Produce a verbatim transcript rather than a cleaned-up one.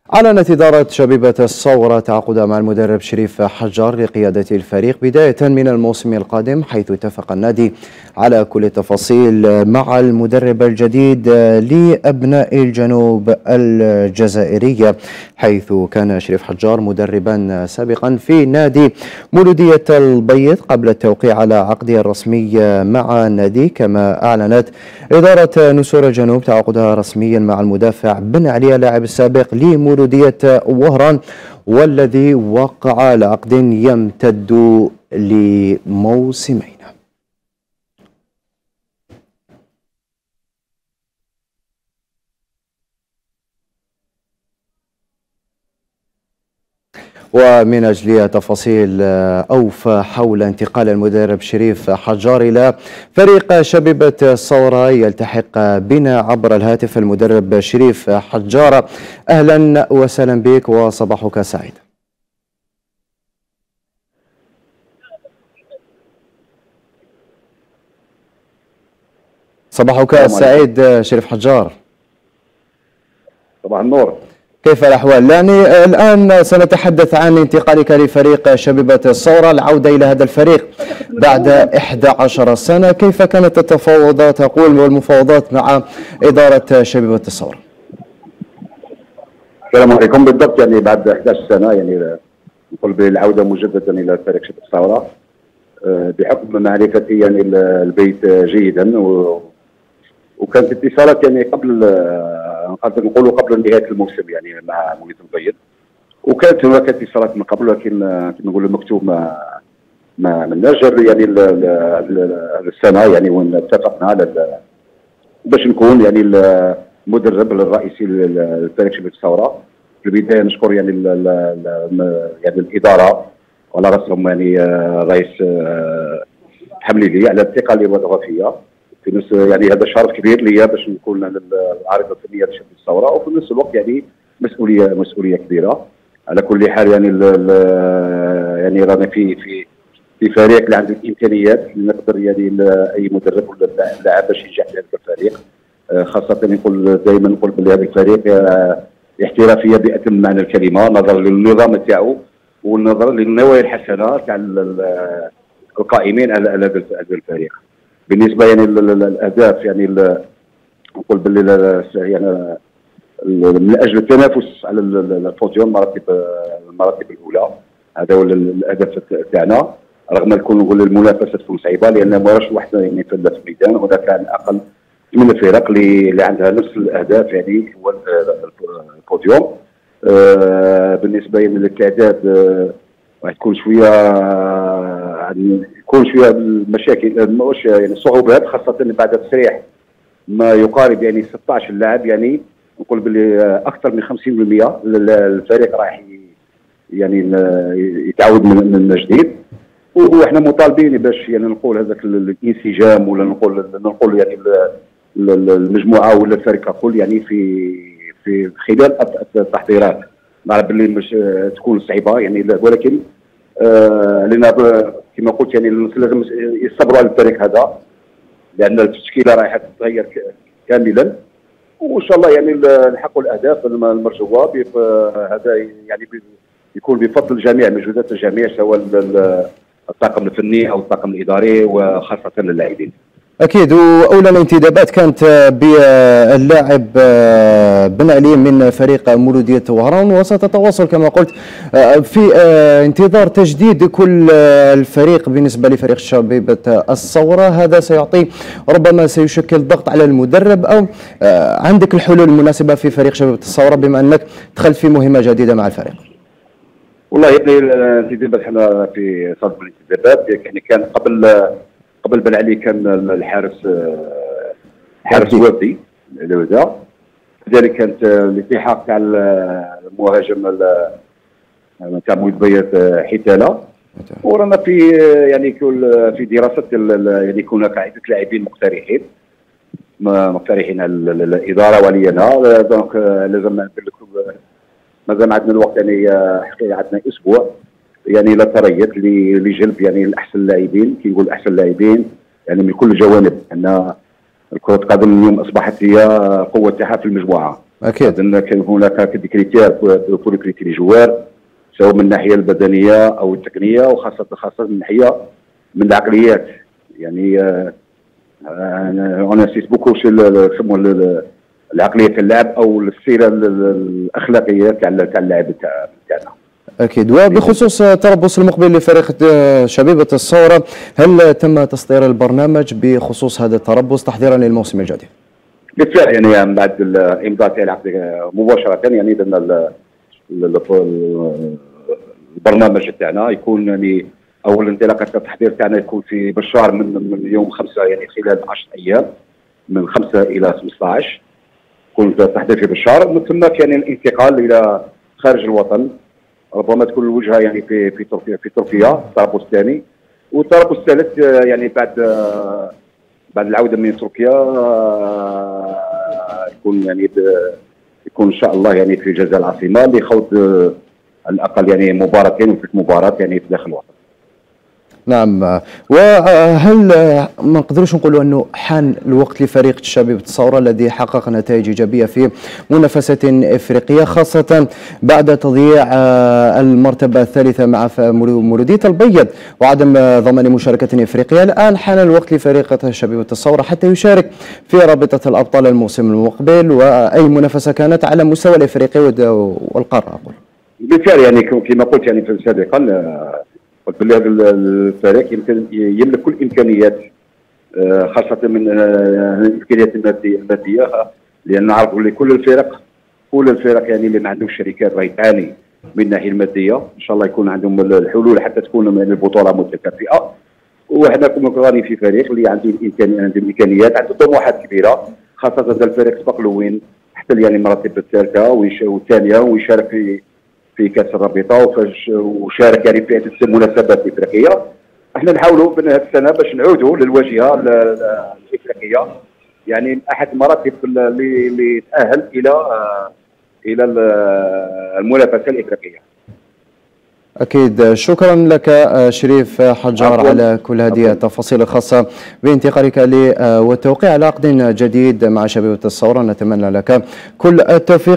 أعلنت إدارة شبيبة الثورة تعاقدها مع المدرب شريف حجار لقيادة الفريق بداية من الموسم القادم، حيث اتفق النادي على كل التفاصيل مع المدرب الجديد لأبناء الجنوب الجزائرية، حيث كان شريف حجار مدربا سابقا في نادي مولودية البيض قبل التوقيع على عقده الرسمي مع النادي. كما أعلنت إدارة نسور الجنوب تعاقدها رسميا مع المدافع بن علي اللاعب السابق لمولودية وهران، والذي وقع على عقد يمتد لموسمين. ومن أجل تفاصيل أوفى حول انتقال المدرب شريف حجار إلى فريق شبيبة الثورة يلتحق بنا عبر الهاتف المدرب شريف حجار. أهلا وسهلا بك وصباحك سعيد. صباحك سعيد شريف حجار. صباح النور. كيف الأحوال؟ يعني الآن سنتحدث عن انتقالك لفريق شبيبة الثورة، العودة إلى هذا الفريق بعد إحدى عشرة سنة. كيف كانت التفاوضات تقول والمفاوضات مع إدارة شبيبة الثورة؟ السلام عليكم. بالضبط يعني بعد إحدى عشرة سنة يعني نقول بالعودة مجددا إلى فريق شبيبة الثورة بحكم معرفتي يعني البيت جيدا، و وكانت اتصالات يعني قبل نقدر نقولوا قبل نهايه الموسم يعني مع مولودية البيض، وكانت هناك اتصالات من قبل، ولكن كما نقولوا المكتوب ما ما مناش يعني السنه يعني وين اتفقنا على باش نكون يعني المدرب الرئيسي للفريق شبيبة الثورة. في البدايه نشكر يعني ال ال يعني الاداره وعلى راسهم يعني الرئيس حمليلي على الثقه اللي وضعوا فيا. في نفس يعني هذا شرف كبير ليا باش نكون العارضه الفنيه لشبيبة الثورة، وفي نفس الوقت يعني مسؤوليه مسؤوليه كبيره. على كل حال يعني ال ال يعني رانا في في في فريق اللي عنده الامكانيات اللي نقدر يعني اي مدرب ولا لاعب باش ينجح في هذا الفريق، خاصه نقول دائما نقول بلي هذا الفريق احترافيه باتم معنى الكلمه، نظرا للنظام تاعو والنظرا للنوايا الحسنه تاع القائمين على هذا الفريق. بالنسبه يعني الاهداف يعني نقول باللي يعني من اجل التنافس على البوديوم مراتب المراتب الاولى، هذا هو الهدف تاعنا، رغم كون نقول المنافسه تكون صعيبه لان ما راش وحده يعني في الميدان، هناك على الاقل ثمان فرق اللي اللي عندها نفس الاهداف يعني هو البوديوم. آه بالنسبه يعني للتعداد راح تكون شويه يكون شويه المشاكل ماهوش يعني صعوبات، خاصه بعد تسريح ما يقارب يعني ستة عشر لاعب، يعني نقول باللي اكثر من خمسين بالمئة الفريق راح يعني يتعود من جديد، وحنا مطالبين باش يعني نقول هذاك الانسجام ولا نقول نقول يعني المجموعه ولا الفريق ككل يعني في في خلال التحضيرات. نعرف باللي مش تكون صعيبه يعني، ولكن آه لان كما قلت يعني لازم يصبروا على الفريق هذا لان التشكيله راح تتغير كاملا، وان شاء الله يعني نحققوا الاهداف المرجوه. هذا يعني يكون بفضل الجميع، مجهودات الجميع سواء الطاقم الفني او الطاقم الاداري وخاصه اللاعبين. أكيد. وأولى الانتدابات كانت باللاعب بن علي من فريق مولودية وهران، وستتواصل كما قلت في انتظار تجديد كل الفريق. بالنسبة لفريق شبيبة الثورة هذا سيعطي ربما سيشكل ضغط على المدرب، أو عندك الحلول المناسبة في فريق شبيبة الثورة بما أنك دخلت في مهمة جديدة مع الفريق؟ والله يعني الانتدابات حنا في صدد الانتدابات يعني كان قبل قبل بن علي كان الحارس حارس وفدي الوزا، كذلك كانت الالتحاق تاع المهاجم تاع مولودية البيض حتاله، ورانا في يعني كل في دراسه يعني يكون هناك عده لاعبين مقترحين مقترحين على الاداره ولي انا، دونك لازم ندير لكم مازال عندنا الوقت يعني حقيقه عندنا اسبوع يعني لا تريث لجلب يعني الاحسن اللاعبين، كي نقول احسن اللاعبين يعني من كل الجوانب، ان كرة القدم اليوم اصبحت هي قوة تاعها في المجموعة، اكيد. كان هناك كريتير بور كريتير جوار، سواء من الناحيه البدنيه او التقنيه، وخاصه خاصه من الناحيه من العقليات. يعني انا نسيت بوكو يسموا العقليه اللاعب او السيره الاخلاقيه تاع تاع اللاعب تاعنا. اكيد. وبخصوص التربص المقبل لفريق شبيبه الثوره، هل تم تصدير البرنامج بخصوص هذا التربص تحضيرا للموسم الجديد؟ بالفعل، يعني بعد الامضاء تاع العقد مباشره يعني درنا البرنامج تاعنا يكون يعني اول انطلاقه التحضير تاعنا يكون في بشار من من يوم خمسه، يعني خلال عشرة ايام من خمسه الى خمسطاش يكون التحضير في بشار، من ثم يعني الانتقال الى خارج الوطن، ربما تكون الوجهه يعني في في تركيا في تركيا التربص الثاني، والتربص الثالث يعني بعد بعد العوده من تركيا يكون يعني يكون ان شاء الله يعني في جزائر العاصمه لخوض على الاقل يعني مباراتين وثلاث مباريات يعني في داخل الوطن. نعم. وهل ما نقدروش نقولوا انه حان الوقت لفريق شبيبه الثوره الذي حقق نتائج ايجابيه في منافسه افريقيه، خاصه بعد تضييع المرتبه الثالثه مع مولوديه البيض وعدم ضمان مشاركه افريقيه، الان حان الوقت لفريق شبيبه الثوره حتى يشارك في رابطه الابطال الموسم المقبل واي منافسه كانت على مستوى الافريقي والقاره. اقول بالفعل، يعني كما قلت يعني سابقا قلت بلي هذا الفريق يمكن يملك كل الامكانيات، خاصه من الامكانيات الماديه، لان نعرف بلي كل الفرق كل الفرق يعني اللي ما عندهمش شركات راهي تعاني من الناحيه الماديه، ان شاء الله يكون عندهم الحلول حتى تكون البطوله متكافئه. وحنا كنا في فريق اللي عنده الامكانيات عنده الامكانيات عنده طموحات كبيره، خاصه هذا الفريق سبق لوين حتى يعني المراتب الثالثه والثانيه ويشارك في في كاس الرابطه وشارك يعني في عده مناسبات افريقيه. احنا نحاولوا من هذه السنه باش نعودوا للواجهه الافريقيه، يعني احد المراتب اللي اللي تاهل الى الى المنافسه الافريقيه. أكيد. شكرا لك شريف حجار أبو. على كل هذه التفاصيل الخاصة بانتقالك والتوقيع على عقد جديد مع شبيبة الثورة. نتمنى لك كل التوفيق.